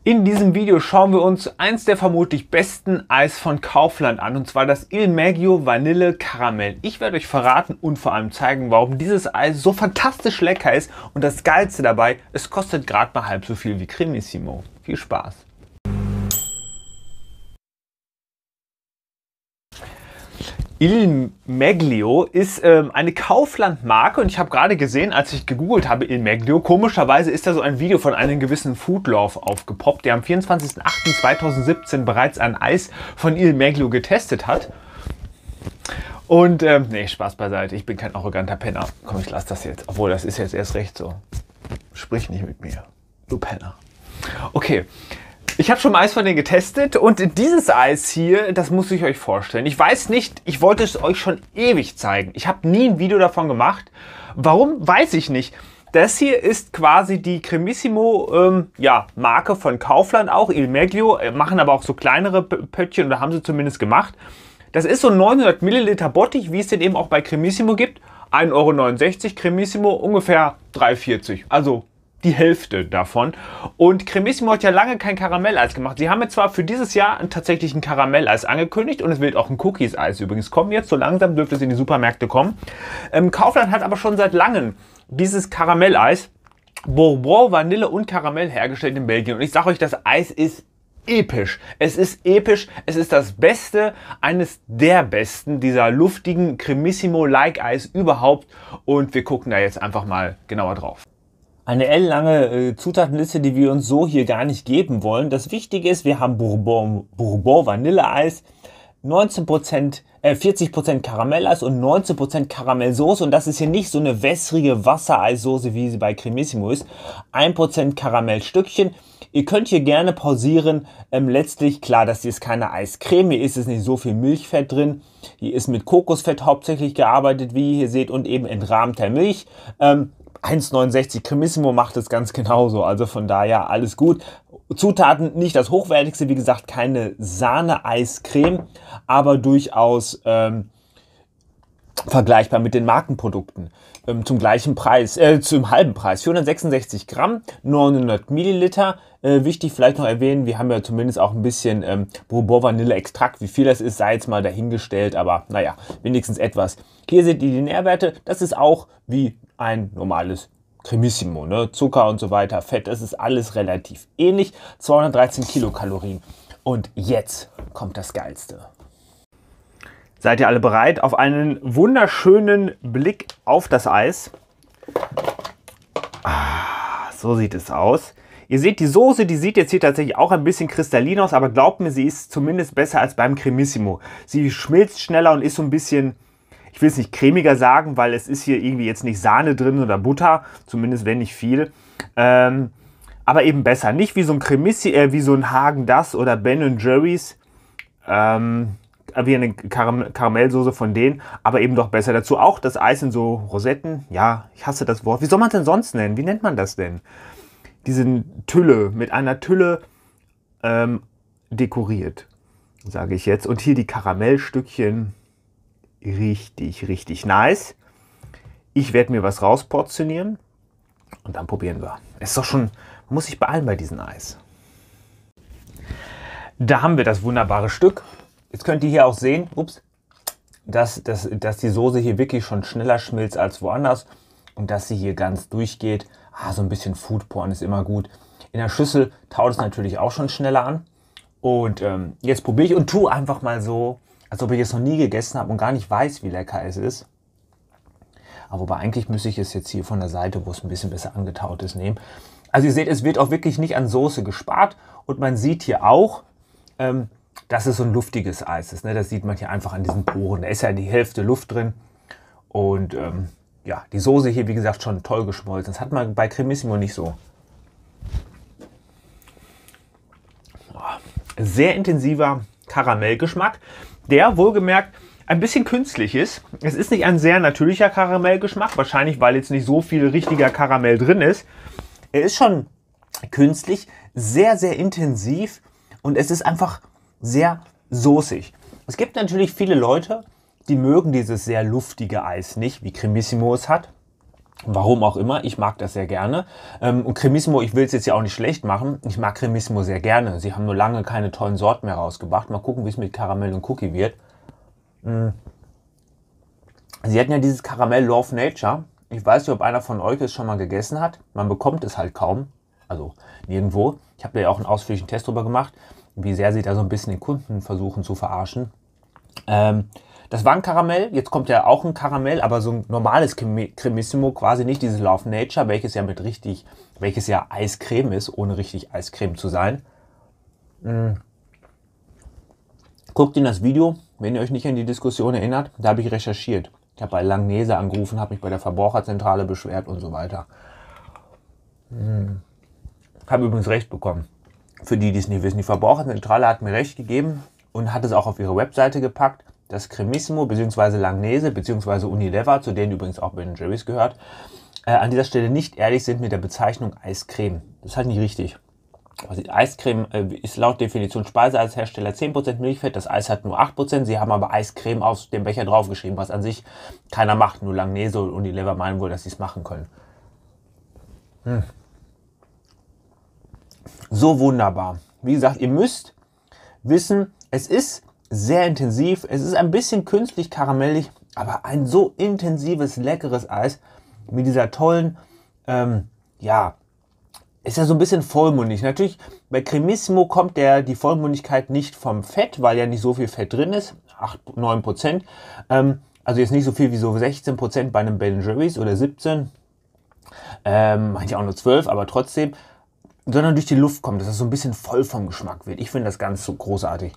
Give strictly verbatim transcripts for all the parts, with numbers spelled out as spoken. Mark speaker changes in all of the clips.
Speaker 1: In diesem Video schauen wir uns eins der vermutlich besten Eis von Kaufland an, und zwar das Il Meglio Vanille Karamell. Ich werde euch verraten und vor allem zeigen, warum dieses Eis so fantastisch lecker ist, und das Geilste dabei, es kostet gerade mal halb so viel wie Cremissimo. Viel Spaß! Il Meglio ist ähm, eine Kaufland-Marke, und ich habe gerade gesehen, als ich gegoogelt habe, Il Meglio, komischerweise ist da so ein Video von einem gewissen Foodlove aufgepoppt, der am vierundzwanzigsten achten zweitausendsiebzehn bereits ein Eis von Il Meglio getestet hat. Und, ähm, nee, Spaß beiseite, ich bin kein arroganter Penner. Komm, ich lasse das jetzt, obwohl das ist jetzt erst recht so. Sprich nicht mit mir, du Penner. Okay. Ich habe schon mal Eis von denen getestet, und dieses Eis hier, das muss ich euch vorstellen. Ich weiß nicht, ich wollte es euch schon ewig zeigen. Ich habe nie ein Video davon gemacht. Warum, weiß ich nicht. Das hier ist quasi die Cremissimo ähm, ja, Marke von Kaufland, auch Il Meglio, machen aber auch so kleinere Pöttchen, oder haben sie zumindest gemacht. Das ist so ein neunhundert Milliliter Bottich, wie es den eben auch bei Cremissimo gibt. ein Euro neunundsechzig, Cremissimo ungefähr drei vierzig. Also die Hälfte davon. Und Cremissimo hat ja lange kein Karamelleis gemacht. Sie haben jetzt zwar für dieses Jahr tatsächlich ein Karamelleis angekündigt, und es wird auch ein Cookies-Eis übrigens kommen. Jetzt so langsam dürfte es in die Supermärkte kommen. Ähm, Kaufland hat aber schon seit langem dieses Karamelleis Bourbon, Vanille und Karamell hergestellt in Belgien. Und ich sage euch, das Eis ist episch. Es ist episch. Es ist das Beste, eines der besten dieser luftigen Cremissimo-like-Eis überhaupt. Und wir gucken da jetzt einfach mal genauer drauf. Eine ellenlange äh, Zutatenliste, die wir uns so hier gar nicht geben wollen. Das Wichtige ist, wir haben Bourbon, Bourbon Vanilleeis, neunzehn Prozent, äh, vierzig Prozent Karamelleis und neunzehn Prozent Karamellsoße. Und das ist hier nicht so eine wässrige Wassereissoße, wie sie bei Cremissimo ist. ein Prozent Karamellstückchen. Ihr könnt hier gerne pausieren. Ähm, letztlich, klar, das hier ist keine Eiscreme. Hier ist es nicht so viel Milchfett drin. Hier ist mit Kokosfett hauptsächlich gearbeitet, wie ihr hier seht, und eben entrahmter Milch. Ähm, eins neunundsechzig Cremissimo macht es ganz genauso, also von daher alles gut. Zutaten nicht das hochwertigste, wie gesagt, keine Sahne-Eiscreme, aber durchaus ähm, vergleichbar mit den Markenprodukten. Ähm, zum gleichen Preis, äh, zum halben Preis, vierhundertsechsundsechzig Gramm, neunhundert Milliliter. Äh, wichtig vielleicht noch erwähnen, wir haben ja zumindest auch ein bisschen ähm, Bourbon Vanille Extrakt. Wie viel das ist, sei jetzt mal dahingestellt, aber naja, wenigstens etwas. Hier seht ihr die Nährwerte, das ist auch wie ein normales Cremissimo, ne? Zucker und so weiter, Fett, das ist alles relativ ähnlich. zweihundertdreizehn Kilokalorien. Und jetzt kommt das Geilste. Seid ihr alle bereit auf einen wunderschönen Blick auf das Eis? Ah, so sieht es aus. Ihr seht, die Soße, die sieht jetzt hier tatsächlich auch ein bisschen kristallin aus, aber glaubt mir, sie ist zumindest besser als beim Cremissimo. Sie schmilzt schneller und ist so ein bisschen, ich will es nicht cremiger sagen, weil es ist hier irgendwie jetzt nicht Sahne drin oder Butter, zumindest wenn nicht viel. Ähm, aber eben besser. Nicht wie so ein Cremissi, äh, wie so ein Häagen-Dazs oder Ben Jerry's. Ähm, wie eine Karam Karamellsoße von denen, aber eben doch besser. Dazu auch das Eis in so Rosetten. Ja, ich hasse das Wort. Wie soll man es denn sonst nennen? Wie nennt man das denn? Diese Tülle, mit einer Tülle ähm, dekoriert, sage ich jetzt. Und hier die Karamellstückchen. Richtig, richtig nice. Ich werde mir was rausportionieren und dann probieren wir. Es ist doch schon, man muss sich beeilen bei diesem Eis. Da haben wir das wunderbare Stück. Jetzt könnt ihr hier auch sehen, ups, dass, dass, dass die Soße hier wirklich schon schneller schmilzt als woanders und dass sie hier ganz durchgeht. Ah, so ein bisschen Foodporn ist immer gut. In der Schüssel taut es natürlich auch schon schneller an. Und ähm, jetzt probiere ich und tue einfach mal so, als ob ich es noch nie gegessen habe und gar nicht weiß, wie lecker es ist. Aber wobei eigentlich müsste ich es jetzt hier von der Seite, wo es ein bisschen besser angetaut ist, nehmen. Also ihr seht, es wird auch wirklich nicht an Soße gespart. Und man sieht hier auch, ähm, dass es so ein luftiges Eis ist. Ne? Das sieht man hier einfach an diesen Poren. Da ist ja die Hälfte Luft drin. Und ähm, ja, die Soße hier, wie gesagt, schon toll geschmolzen. Das hat man bei Cremissimo nicht so. Sehr intensiver Karamellgeschmack, der wohlgemerkt ein bisschen künstlich ist. Es ist nicht ein sehr natürlicher Karamellgeschmack, wahrscheinlich weil jetzt nicht so viel richtiger Karamell drin ist. Er ist schon künstlich, sehr, sehr intensiv, und es ist einfach sehr soßig. Es gibt natürlich viele Leute, die mögen dieses sehr luftige Eis nicht, wie Cremissimo es hat. Warum auch immer, ich mag das sehr gerne. Und Cremissimo, ich will es jetzt ja auch nicht schlecht machen, ich mag Cremissimo sehr gerne. Sie haben nur lange keine tollen Sorten mehr rausgebracht. Mal gucken, wie es mit Karamell und Cookie wird. Sie hatten ja dieses Karamell Love Nature. Ich weiß nicht, ob einer von euch es schon mal gegessen hat. Man bekommt es halt kaum, also nirgendwo. Ich habe da ja auch einen ausführlichen Test drüber gemacht, wie sehr sie da so ein bisschen den Kunden versuchen zu verarschen. Ähm, Das war ein Karamell, jetzt kommt ja auch ein Karamell, aber so ein normales Cremissimo, quasi nicht dieses Love Nature, welches ja mit richtig, welches ja Eiscreme ist, ohne richtig Eiscreme zu sein. Mm. Guckt in das Video, wenn ihr euch nicht an die Diskussion erinnert, da habe ich recherchiert. Ich habe bei Langnese angerufen, habe mich bei der Verbraucherzentrale beschwert und so weiter. Mm. Habe übrigens recht bekommen. Für die, die es nicht wissen, die Verbraucherzentrale hat mir recht gegeben und hat es auch auf ihre Webseite gepackt. Das Cremissimo bzw. Langnese bzw. Unilever, zu denen übrigens auch Ben Jerry's gehört, äh, an dieser Stelle nicht ehrlich sind mit der Bezeichnung Eiscreme. Das ist halt nicht richtig. Also Eiscreme äh, ist laut Definition Speiseeishersteller zehn Prozent Milchfett, das Eis hat nur acht Prozent. Sie haben aber Eiscreme auf dem Becher draufgeschrieben, was an sich keiner macht. Nur Langnese und Unilever meinen wohl, dass sie es machen können. Hm. So wunderbar. Wie gesagt, ihr müsst wissen, es ist sehr intensiv, es ist ein bisschen künstlich karamellig, aber ein so intensives, leckeres Eis mit dieser tollen, ähm, ja, ist ja so ein bisschen vollmundig. Natürlich, bei Cremissimo kommt der, die Vollmundigkeit nicht vom Fett, weil ja nicht so viel Fett drin ist, acht, neun Prozent. Ähm, also jetzt nicht so viel wie so sechzehn Prozent bei einem Ben Jerry's oder siebzehn. Ähm, manche auch nur zwölf, aber trotzdem. Sondern durch die Luft kommt, dass es so ein bisschen voll vom Geschmack wird. Ich finde das ganz so großartig.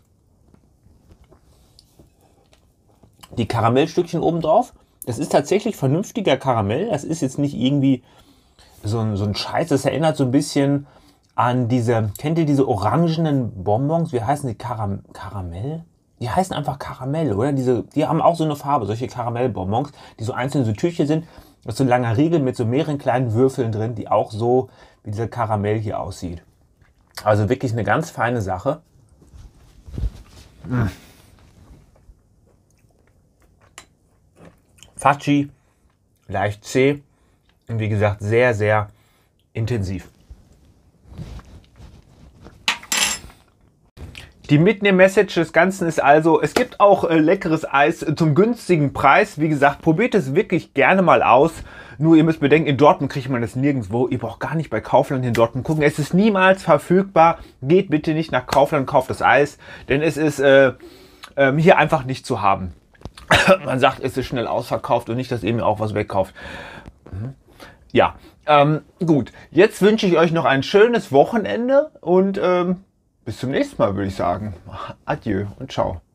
Speaker 1: Die Karamellstückchen oben drauf, das ist tatsächlich vernünftiger Karamell. Das ist jetzt nicht irgendwie so ein, so ein Scheiß. Das erinnert so ein bisschen an diese, kennt ihr diese orangenen Bonbons? Wie heißen die? Karam Karamell? Die heißen einfach Karamell, oder? Diese, die haben auch so eine Farbe, solche Karamellbonbons, die so einzeln so Tütchen sind. Das ist so ein langer Riegel mit so mehreren kleinen Würfeln drin, die auch so wie dieser Karamell hier aussieht. Also wirklich eine ganz feine Sache. Mm. Fatschi, leicht zäh und wie gesagt sehr, sehr intensiv. Die Mitnehm-Message des Ganzen ist also, es gibt auch äh, leckeres Eis zum günstigen Preis. Wie gesagt, probiert es wirklich gerne mal aus. Nur ihr müsst bedenken, in Dortmund kriegt man das nirgendwo. Ihr braucht gar nicht bei Kaufland in Dortmund gucken. Es ist niemals verfügbar. Geht bitte nicht nach Kaufland und kauft das Eis, denn es ist äh, äh, hier einfach nicht zu haben. Man sagt, es ist schnell ausverkauft und nicht, dass ihr mir auch was wegkauft. Ja, ähm, gut. Jetzt wünsche ich euch noch ein schönes Wochenende und ähm, bis zum nächsten Mal, würde ich sagen. Adieu und ciao.